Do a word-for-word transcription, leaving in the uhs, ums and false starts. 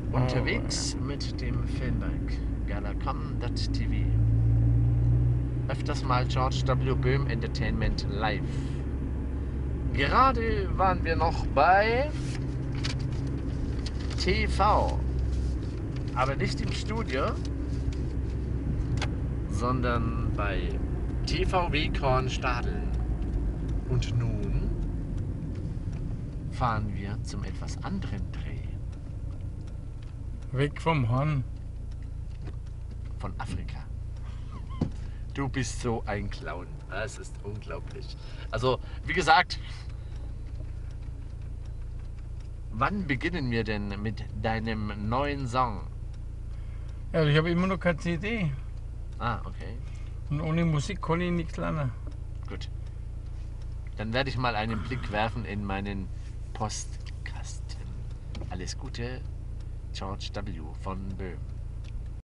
Unterwegs mit dem Filmwerk galacom.tv. Öfters mal George W. Böhm Entertainment Live. Gerade waren wir noch bei T V, aber nicht im Studio, sondern bei T V W Kornstadeln. Und nun fahren wir zum etwas anderen Dreh. Weg vom Horn. Von Afrika. Du bist so ein Clown. Es ist unglaublich. Also, wie gesagt, wann beginnen wir denn mit deinem neuen Song? Ja, ich habe immer noch keine C D. Ah, okay. Und ohne Musik kann ich nichts lernen. Gut. Dann werde ich mal einen Blick werfen in meinen Postkasten. Alles Gute, George W. von Böhm.